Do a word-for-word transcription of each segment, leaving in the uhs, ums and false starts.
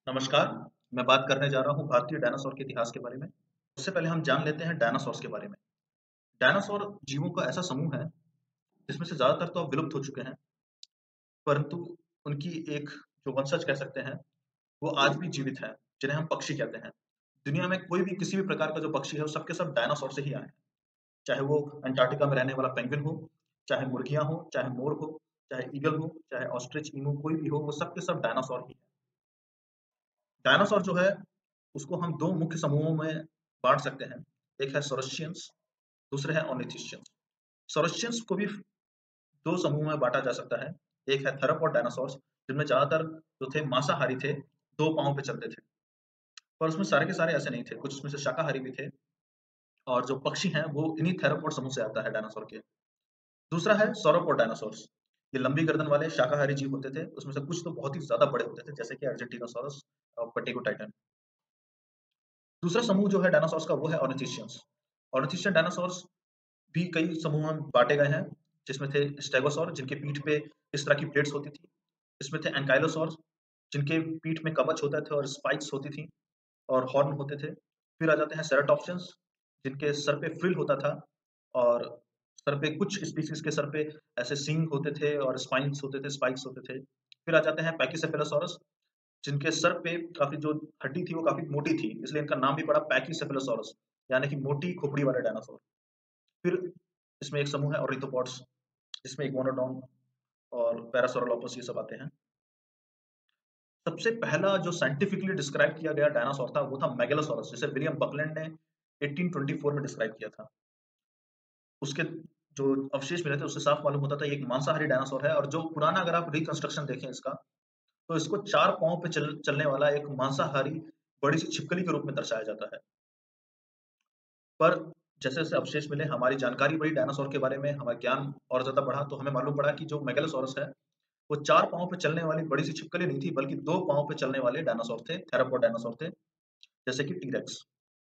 नमस्कार, मैं बात करने जा रहा हूँ भारतीय डायनासोर के इतिहास के बारे में। उससे पहले हम जान लेते हैं डायनासोर्स के बारे में। डायनासोर जीवों का ऐसा समूह है, जिसमें से ज़्यादातर तो अब विलुप्त हो चुके हैं, परंतु उनकी एक जो वंशज कह सकते हैं, वो आज भी जीवित हैं, जिन्हें हम पक्षी कहते हैं। दुनिया में कोई भी किसी भी प्रकार का जो पक्षी है, वो सब के सब डायनासोर से ही आए हैं। चाहे वो अंटार्कटिका में रहने वाला पेंगुइन हो, चाहे मुर्गियाँ हों, चाहे मोर हो, चाहे ईगल हो, चाहे ऑस्ट्रिच, ईमू कोई भी हो, वो सब के सब डायनासोर ही हैं। डायनासोर जो है, उसको हम दो मुख्य समूहों में बाँट सकते हैं। एक है सोरस्चियंस, दूसरे हैं ऑर्निथिशियंस। सोरस्चियंस को भी दो समूह में बाँटा जा सकता है। एक है थेरोपॉड डायनासोर्स, जिनमें ज़्यादातर जो थे मांसाहारी थे, दो पाँव पे चलते थे। पर उसमें सारे के सारे ऐसे नहीं थे, कुछ उसमें से शाकाहारी भी थे और जो पक्षी हैं, वो इन्हीं थेरोपॉड समूह से आता है डायनासोर के। दूसरा है सौरोपॉड डायनासोर्स। ये लंबी गर्दन वाले शाकाहारी जीव होते थे, उसमें से कुछ तो बहुत ही ज़्यादा बड़े होते थे, जैसे कि अर्जेंटिनोसॉरस और पटेगोटाइटन। दूसरा समूह जो है डायनासोर्स का वो है ऑर्निथिशियंस। ऑर्निथिशियन डायनासोर्स भी कई समूहों में बाँटे गए हैं, जिसमें थे स्टेगोसॉर जिनके पीठ पे इस तरह की प्लेट्स होती थी। इसमें थे एंकाइलोसॉर जिनके पीठ में कवच होता था और स्पाइक्स होती थी और हॉर्न होते थे। फिर आ जाते हैं सेराटोप्सियंस जिनके सर पे फ्रिल होता था और सर पे कुछ स्पीशीज़ के सर पे ऐसे सींग होते थे और स्पाइन्स होते थे, स्पाइक्स होते थे। फिर आ जाते हैं पैकीसेफेलोसॉरस जिनके सर पे काफ़ी जो हड्डी थी वो काफ़ी मोटी थी, इसलिए इनका नाम भी पड़ा पैकीसेफेलोसॉरस यानी कि मोटी खोपड़ी वाले डायनासोर। फिर इसमें एक समूह है ऑर्निथोपॉड्स जिसमें इग्वानोडॉन और पैरासौरोलोपस ये सब आते हैं। सबसे पहला जो साइंटिफिकली डिस्क्राइब किया गया डायनासोर था वो था मेगलोसॉरस जिसे विलियम बकलैंड ने अठारह सौ चौबीस में डिस्क्राइब किया था। उसके जो अवशेष मिले थे उससे साफ मालूम होता था ये एक मांसाहारी डायनासोर है और जो पुराना अगर आप रिकंस्ट्रक्शन देखें इसका, तो इसको चार पाँव पे चल चलने वाला एक मांसाहारी बड़ी-सी छिपकली के रूप में दर्शाया जाता है। पर जैसे-जैसे अवशेष मिले, हमारी जानकारी बढ़ी डायनासोर के बारे में, हमारा ज्ञान और ज़्यादा बढ़ा, तो हमें मालूम पड़ा कि जो मेगलोसॉरस है, वो चार पाँव पे चलने वाली बड़ी-सी छिपकली नहीं थी, बल्कि दो पाँव पे चलने वाले डायनासोर थे, थेरोपॉड डायनासोर थे, जैसे कि टी-रेक्स।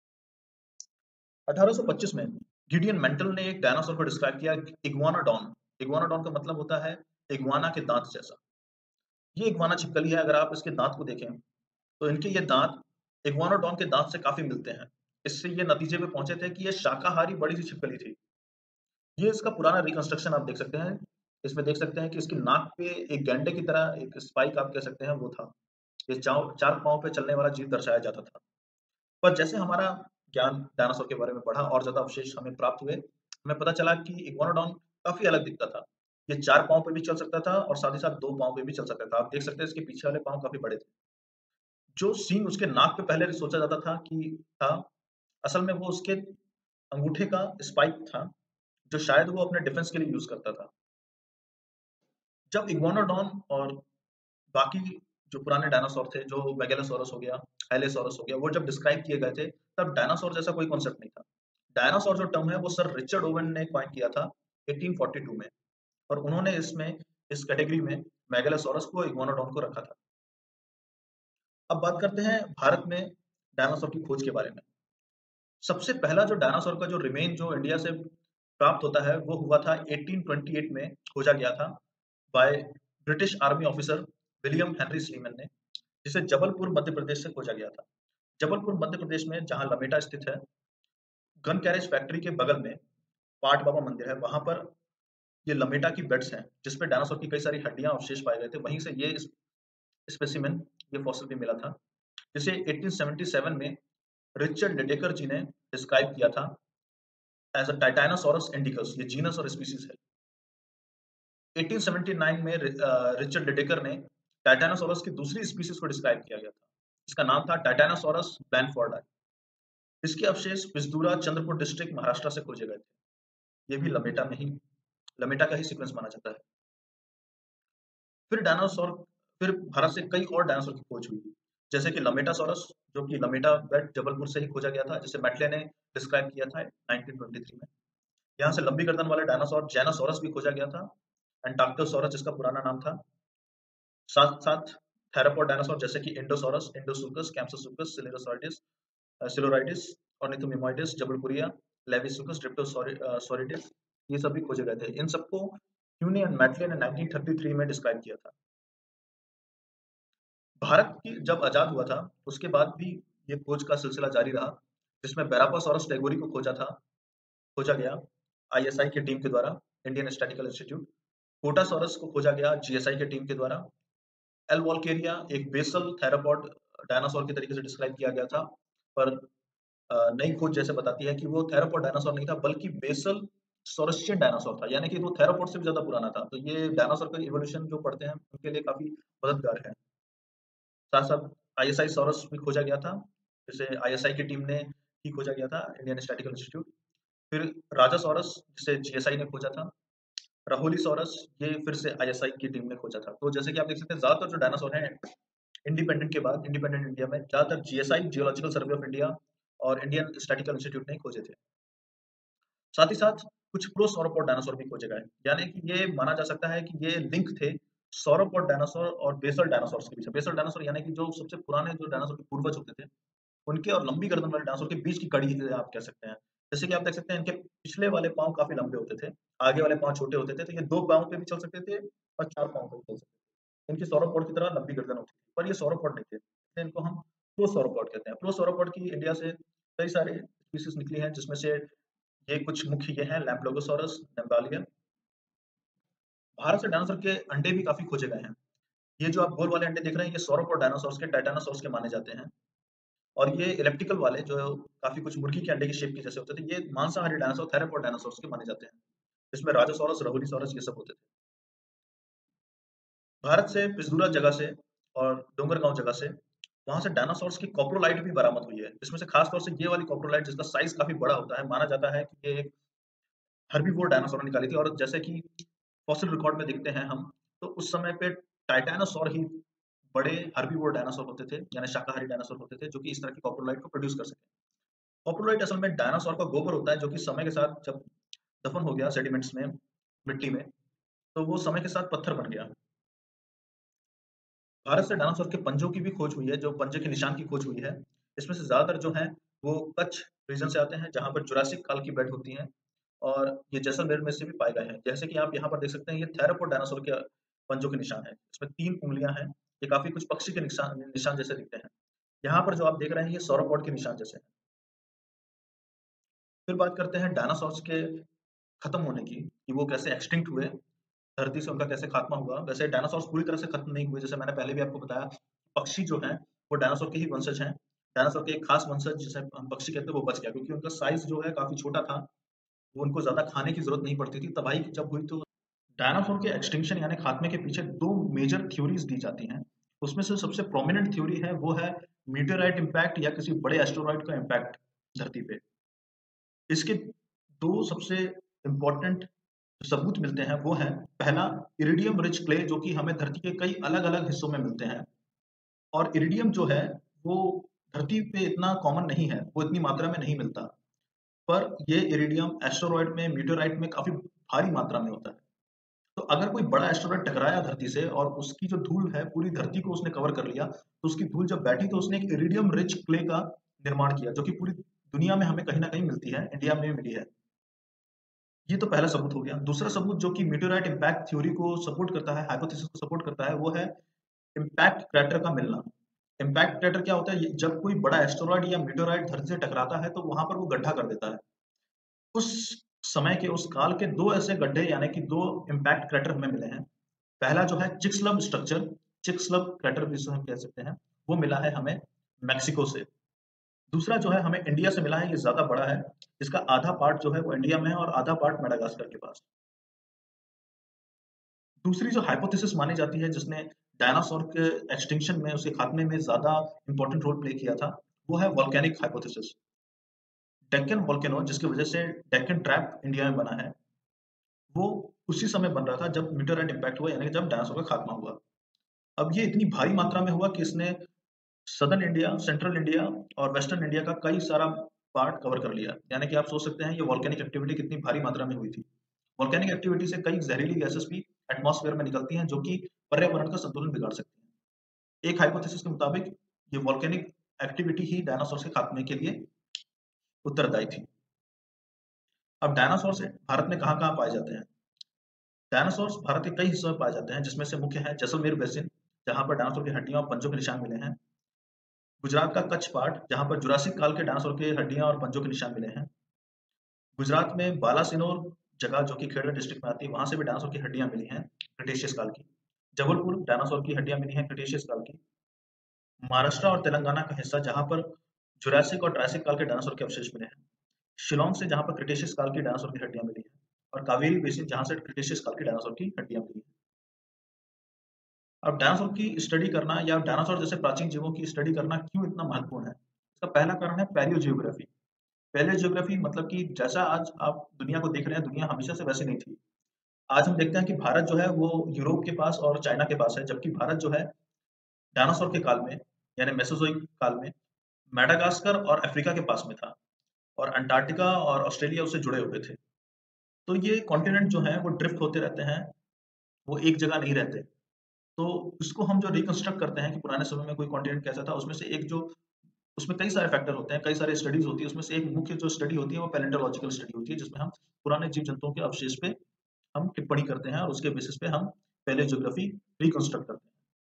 अठारह सौ पच्चीस में गिडियन मेंटल ने एक डायनासोर को डिस्क्राइब किया इग्वानाडॉन। इग्वानाडॉन का मतलब होता है इग्वाना के दाँत जैसा। ये इग्वाना छिपकली है, अगर आप इसके दाँत को देखें, तो इनके ये दाँत इग्वानाडॉन के दाँत से काफ़ी मिलते हैं। इससे ये नतीजे पे पहुँचे थे कि ये शाकाहारी बड़ी-सी छिपकली थी। ये इसका पुराना रिकंस्ट्रक्शन आप देख सकते हैं। इसमें देख सकते हैं कि इसकी नाक पे एक गैंडे की तरह एक स्पाइक आप कह सकते हैं वो था। ये चाव चार पाँव पे चलने वाला जीव दर्शाया जाता था। पर जैसे हमारा ज्ञान डायनासोर के बारे में बढ़ा और ज़्यादा अवशेष हमें प्राप्त हुए, हमें पता चला कि इग्वानोडॉन काफ़ी अलग दिखता था। ये चार पाँव पे भी चल सकता था और साथ ही साथ दो पाँव पे भी चल सकता था। आप देख सकते हैं इसके पीछे वाले पाँव काफ़ी बड़े थे। जो सींग उसके नाक पे पहले सोचा जाता था कि था, असल में वो उसके अंगूठे का स्पाइक था, जो शायद वो अपने डिफेंस के लिए यूज़ करता था। जब इग्वानोडॉन और बाकी जो पुराने डायनासोर थे, जो मेगालोसॉरस हो गया, एलेसॉरस हो गया, वो जब डिस्क्राइब किए गए थे, तब डायनासोर जैसा कोई कॉन्सेप्ट नहीं था। डायनासोर जो टर्म है, वो सर रिचर्ड ओवन ने कॉइन किया था अठारह सौ बयालीस में और उन्होंने इसमें इस कैटेगरी में मेगालोसॉरस को, इग्वानोडॉन को रखा था। अब बात करते हैं भारत में डायनासोर की खोज के बारे में। सबसे पहला जो डायनासोर का जो रिमेन जो इंडिया से प्राप्त होता है, वो हुआ था अठारह सौ अट्ठाईस में खोजा गया था by British army officer William Henry Sleeman ने, जिसे जबलपुर मध्य प्रदेश से खोजा गया था। जबलपुर मध्य प्रदेश में जहाँ लमेटा स्थित है, गन कैरेज फैक्ट्री के बगल में पाट बाबा मंदिर है, वहाँ पर ये लमेटा की बेड्स हैं, जिस पे डायनासोर की कई सारी हड्डियाँ अवशेष पाए गए थे। वहीं से ये स्प स्पेसिमेन, ये फॉसिल भी मिला था, जिसे अठारह सौ सतहत्तर में रिचर्ड लिडेकर जी ने डिस्क्राइब किया था एज़ अ टाइटैनोसॉरस इंडिकस, ये जीनस और स्पीशीज़ है। अठारह सौ उन्यासी में रि अ, रिचर्ड लिडेकर ने टाइटैनोसॉरस की दूसरी स्पीशीज़ को डिस्क्राइब किया गया था। इसका नाम था टाइटैनोसॉरस ब्लैनफोर्डाई। इसके अवशेष पिसदूरा, चंद्रपुर डिस्ट्रिक्ट, महाराष्ट्र से खोजे गए थे। ये भी लमेटा में ही लमेटा का ही सीक्वेंस माना जाता है। फिर डायनासोर फिर भारत से कई और डायनासोर की खोज हुई, जैसे कि लमेटासॉरस जो कि लमेटा बेट जबलपुर से ही खोजा गया था, जिसे मैटले ने डिस्क्राइब किया था उन्नीस सौ तेईस में। यहाँ से लंबी गर्दन वाले डायनासोर जेनोसॉरस भी खोजा गया था, एंटार्क्टोसॉरस जिसका पुराना नाम था। साथ-साथ थेरोपॉड डायनासोर जैसे कि इंडोसॉरस, इंडोसुकस, कैम्प्सिसुकस, सिलुरोसॉर्डिस अ, सिलुराइडिस, ऑर्निथोमिमोइडिस, जबलपुरिया, लेविसुकस, डिप्टोसॉरि अ, सॉरिडिस ये सब भी खोजे गए थे। इन सबको ह्यूने एंड मैटले ने उन्नीस सौ तैंतीस में डिस्क्राइब किया था। भारत की जब आज़ाद हुआ था, उसके बाद भी ये खोज का सिलसिला जारी रहा, जिसमें बैरापासोरस टेगोरी को खोजा था खोजा गया आईएसआई की टीम के द्वारा, इंडियन स्टैटिस्टिकल इंस्टीट्यूट। कोटासॉरस को खोजा गया जीएसआई की टीम के द्वारा। एल वॉल्केरिया एक बेसल थेरोपॉड डायनासोर के तरीके से डिस्क्राइब किया गया था, पर अ, नई खोज जैसे बताती है कि वो थेरोपॉड डायनासोर नहीं था, बल्कि बेसल सॉरस्चियन डायनासोर था, यानी कि वो थेरोपॉड से भी ज़्यादा पुराना था। तो ये डायनासोर का इवोल्यूशन जो पढ़ते हैं, उनके लिए काफ़ी मददगार है। साथ-साथ आईएसआई सॉरस भी खोजा गया था, जिसे आईएसआई की टीम ने ही खोजा गया था, इंडियन स्टैटिस्टिकल इंस्टीट्यूट। फिर राजासॉरस, जिसे जीएसआई ने खोजा था। राहोलीसॉरस, ये फिर से आईएसआई की टीम ने खोजा था। तो जैसे कि आप देख सकते हैं, ज़्यादातर जो डायनासोर हैं, इंडिपेंडेंट के बाद इंडिपेंडेंट इंडिया में ज़्यादातर GSI, Geological Survey of India और इंडियन स्टैटिस्टिकल इंस्टीट्यूट ने खोजे थे। साथ ही साथ कुछ प्रोसौरोपॉड डायनासोर भी खोजे गए, यानी कि ये माना जा सकता है कि ये लिंक थे सौरोपॉड डायनासोर और बेसल डायनासोर्स के बीच में। बेसल डायनासोर यानी कि जो सबसे पुराने जो डायनासोर के पूर्वज होते थे, उनके और लंबी गर्दन वाले डायनासोर के बीच की कड़ी है, आप कह सकते हैं। जैसे कि आप देख सकते हैं, इनके पिछले वाले पाँव काफ़ी लंबे होते थे, आगे वाले पाँव छोटे होते थे, तो ये दो पाँव पे भी चल सकते थे और चार पाँव पे भी चल सकते थे। इनकी सौरोपॉड की तरह लंबी गर्दन होती थी, पर ये सौरोपॉड नहीं थे, इसलिए इनको हम प्रोसौरोपॉड कहते हैं। प्रोसौरोपॉड की इंडिया से कई सारे स्पीशीज़ निकली हैं, जिसमें से ये कुछ मुख्य ये हैं लैम्प्लोगोसॉरस, नम्बालिया। भारत से डायनासोर के अंडे भी काफ़ी खोजे गए हैं। ये जो आप गोल वाले अंडे देख रहे हैं, ये सौरोपॉड डायनासोर्स के टाइटानोसॉर्स के माने जाते हैं और ये इलिप्टिकल वाले जो काफ़ी कुछ मुर्गी के अंडे की शेप के जैसे होते थे, ये मांसाहारी डायनासोर थेरोपॉड डायनासोर्स के माने जाते हैं। इसमें राजासॉरस, राहुलीसॉरस ये सब होते थे। भारत से पिसदूरा जगह से और डोंगरगांव जगह से, वहाँ से डायनासोर्स की कॉप्रोलाइट भी बरामद हुई है। इसमें से खास तौर से ये वाली कॉप्रोलाइट, जिसका साइज़ काफ़ी बड़ा होता है, माना जाता है कि ये एक हर्बीवोर डायनासोर ने निकाली थी और जैसे कि फॉसिल रिकॉर्ड में देखते हैं हम, तो उस समय पे टाइटैनोसॉर ही बड़े हर्बीवोर डायनासोर होते थे, यानी शाकाहारी डायनासोर होते थे, जो कि इस तरह की कॉप्रोलाइट को प्रोड्यूस कर सकें। कॉप्रोलाइट असल में डायनासोर का गोबर होता है, जो कि समय के साथ जब दफन हो गया सेडिमेंट्स में, मिट्टी में, तो वो समय के साथ पत्थर बन गया। भारत से डायनासोर के पंजों की भी खोज हुई है, जो पंजे के निशान की खोज हुई है। इसमें से ज़्यादातर जो हैं, वो कच्छ रीजन से आते हैं, जहाँ पर जुरासिक काल की बेड होती हैं और ये जैसलमेर में से भी पाए गए हैं। जैसे कि आप यहाँ पर देख सकते हैं, ये थेरोपॉड डायनासोर के पंजों के निशान हैं। इसमें तीन उँगलियाँ हैं, ये काफ़ी कुछ पक्षी के निशान निशान जैसे दिखते हैं। यहाँ पर जो आप देख रहे हैं, ये सौरोपॉड के निशान जैसे हैं। फिर बात करते हैं डायनासोर्स के खत्म होने की, कि वो कैसे एक्सटिंक्ट हुए, धरती से उनका कैसे खात्मा हुआ। वैसे डायनासोर्स पूरी तरह से खत्म नहीं हुए, जैसे मैंने पहले भी आपको बताया, पक्षी जो हैं, वो डायनासोर के ही वंशज हैं। डायनासोर के एक खास वंशज जिसे हम पक्षी कहते हैं, वो बच गया क्योंकि उनका साइज़ जो है काफ़ी छोटा था, वो उनको ज़्यादा खाने की ज़रूरत नहीं पड़ती थी। तबाही जब हुई तो डायनासोर के एक्सटिंक्शन यानी खात्मे के पीछे दो मेजर थ्योरीज़ दी जाती हैं। उसमें से सबसे प्रोमिनेंट थ्योरी है, वो है मेटेओराइट इम्पैक्ट या किसी बड़े एस्टेरॉइड का इम्पैक्ट धरती पे। इसके दो सबसे इम्पोर्टेंट सबूत मिलते हैं, वो हैं, पहला इरिडियम रिच क्ले, जो कि हमें धरती के कई अलग-अलग हिस्सों में मिलते हैं और इरिडियम जो है, वो धरती पे इतना कॉमन नहीं है, वो इतनी मात्रा में नहीं मिलता। पर ये इरिडियम एस्टेरॉइड में, मेटेओराइट में काफ़ी भारी मात्रा में होता है। तो अगर कोई बड़ा एस्टेरॉइड टकराया धरती से और उसकी जो धूल है, पूरी धरती को उसने कवर कर लिया, तो उसकी धूल जब बैठी तो उसने एक इरिडियम रिच क्ले का निर्माण किया, जो कि पूरी दुनिया में हमें कहीं न कहीं मिलती है, इंडिया में भी मिली है। ये तो पहला सबूत हो गया। दूसरा सबूत जो कि मेटेओराइट इम्पैक्ट थ्योरी को सपोर्ट करता है, हाइपोथेसिस को सपोर्ट करता है, वो है इम्पैक्ट क्रेटर का मिलना। इम्पैक्ट क्रेटर क्या होता है? ये जब कोई बड़ा एस्टेरॉइड या मेटेओराइट धरती से टकराता है, तो वहाँ पर वो गड्ढा कर देता है। उस समय के, उस काल के दो ऐसे गड्ढे यानी कि दो इम्पैक्ट क्रेटर हमें मिले हैं। पहला जो है चिक्सलम स्ट्रक्चर, चिक्सलम क्रेटर भी इसे हम कह सकते हैं, वो मिला है हमें मेक्सिको से। दूसरा जो है हमें इंडिया से मिला है, ये ज़्यादा बड़ा है। इसका आधा पार्ट जो है वो इंडिया में है और आधा पार्ट मेडागास्कर के पास। दूसरी जो हाइपोथेसिस मानी जाती है, जिसने डायनासोर के एक्सटिंक्शन में, उसके खात्मे में ज़्यादा इम्पोर्टेंट रोल प्ले किया था, वो है वोल्केनिक हाइपोथेसिस। डेक्कन वोल्केनो, जिसकी वजह से डेक्कन ट्रैप इंडिया में बना है, वो उसी समय बन रहा था जब मीटेओराइट इम्पैक्ट हुआ, यानी कि जब डायनासोर का खात्मा हुआ। अब ये इतनी भारी मात्रा में हुआ कि इसने सदर्न इंडिया, सेंट्रल इंडिया और वेस्टर्न इंडिया का कई सारा पार्ट कवर कर लिया। यानी कि आप सोच सकते हैं ये वोल्केनिक एक्टिविटी कितनी भारी मात्रा में हुई थी। वोल्केनिक एक्टिविटी से कई जहरीली गैसेस भी एटमॉस्फेयर में निकलती हैं, जो कि पर्यावरण का संतुलन बिगाड़ सकती हैं। एक हाइपोथेसिस के मुताबिक ये वोल्केनिक एक्टिविटी ही डायनासोर के खात्मे के लिए उत्तरदायी थी। अब डायनासोर से भारत में कहाँ-कहाँ पाए जाते हैं? डायनासोर्स भारत के कई हिस्सों में पाए जाते हैं, जिसमें से मुख्य है जैसलमेर बेसिन, जहाँ पर डायनासोर की हड्डियाँ और पंजों के निशान मिले हैं। गुजरात का कच्छ पाट, जहाँ पर जुरासिक काल के डायनासोर की हड्डियाँ और पंजों के निशान मिले हैं। गुजरात में बालासिनोर जगह जो कि खेड़ा डिस्ट्रिक्ट में आती है, वहाँ से भी डायनासोर की हड्डियाँ मिली हैं क्रिटेशियस काल की। जबलपुर डायनासोर की हड्डियाँ मिली हैं क्रिटेशियस काल की। महाराष्ट्र और तेलंगाना का हिस्सा जहाँ पर जुरासिक और ट्रायसिक काल के डायनासोर के अवशेष मिले हैं। शिलांग से जहाँ पर क्रिटेशियस काल की डायनासोर की हड्डियाँ मिली हैं और कावेरी बेसिन जहाँ से क्रिटेशियस काल की डायनासोर की हड्डियाँ मिली हैं। अब डायनासोर की स्टडी करना या डायनासोर जैसे प्राचीन जीवों की स्टडी करना क्यों इतना महत्वपूर्ण है? इसका पहला कारण है पैलियोजियोग्राफी। पैलियोजियोग्राफी मतलब कि जैसा आज आप दुनिया को देख रहे हैं, दुनिया हमेशा से वैसी नहीं थी। आज हम देखते हैं कि भारत जो है वो यूरोप के पास और चाइना के पास है, जबकि भारत जो है डायनासोर के काल में यानी मेसोज़ोइक काल में मेडागास्कर और अफ्रीका के पास में था और अंटार्कटिका और ऑस्ट्रेलिया उससे जुड़े हुए थे। तो ये कॉन्टिनेंट जो हैं वो ड्रिफ्ट होते रहते हैं, वो एक जगह नहीं रहते। तो इसको हम जो रिकंस्ट्रक्ट करते हैं कि पुराने समय में कोई कॉन्टिनेंट कैसा था, उसमें से एक जो उसमें कई सारे फैक्टर होते हैं, कई सारी स्टडीज़ होती है, उसमें से एक मुख्य जो स्टडी होती है वो पैलियोंटोलॉजिकल स्टडी होती है, जिसमें हम पुराने जीव-जंतुओं के अवशेष पे हम टिप्पणी करते हैं और उसके बेसिस पे हम पैलियोजियोग्राफी रिकंस्ट्रक्ट करते हैं।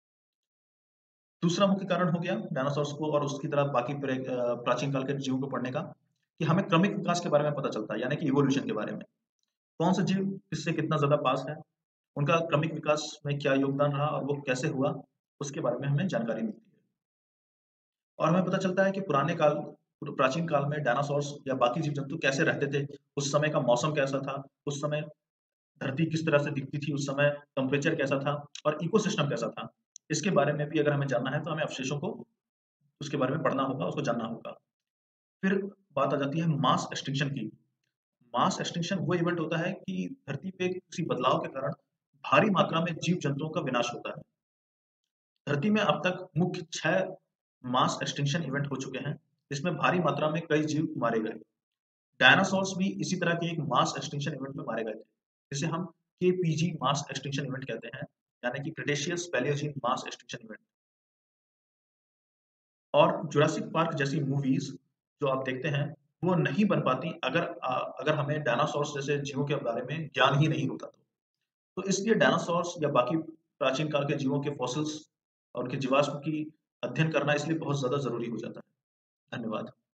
दूसरा मुख्य कारण हो गया डायनासोर्स को और उसकी तरह बाकी प्रे अ, प्राचीन काल के जीवों को पढ़ने का, कि हमें क्रमिक विकास के बारे में पता चलता है, यानी कि इवोल्यूशन के बारे में। कौन सा जीव किससे कितना ज़्यादा पास है, उनका क्रमिक विकास में क्या योगदान रहा और वो कैसे हुआ, उसके बारे में हमें जानकारी मिलती है। और हमें पता चलता है कि पुराने काल प्र प्राचीन काल में डायनासोर्स या बाकी जीव-जंतु कैसे रहते थे, उस समय का मौसम कैसा था, उस समय धरती किस तरह से दिखती थी, उस समय टेम्परेचर कैसा था और इकोसिस्टम कैसा था। इसके बारे में भी अगर हमें जानना है, तो हमें अवशेषों को उसके बारे में पढ़ना होगा, उसको जानना होगा। फिर बात आ जाती है मास एक्सटिंक्शन की। मास एक्सटिंक्शन वो इवेंट होता है कि धरती पे किसी बदलाव के कारण भारी मात्रा में जीव-जंतुओं का विनाश होता है। धरती में अब तक मुख्य छह मास एक्सटिंक्शन इवेंट हो चुके हैं, जिसमें भारी मात्रा में कई जीव मारे गए। डायनासोर्स भी इसी तरह के एक मास एक्सटिंक्शन इवेंट में मारे गए थे, जिसे हम केपीजी मास एक्सटिंक्शन इवेंट कहते हैं, यानी कि Cretaceous Paleogene mass extinction event. और जुरासिक पार्क जैसी मूवीज़ जो आप देखते हैं, वो नहीं बन पाती अगर अ, अगर हमें डायनासोर्स जैसे जीवों के बारे में ज्ञान ही नहीं होता तो। तो इसलिए डायनासोर्स या बाकी प्राचीन काल के जीवों के फॉसिल्स और उनके जीवाश्म की अध्ययन करना इसलिए बहुत ज़्यादा ज़रूरी हो जाता है। धन्यवाद।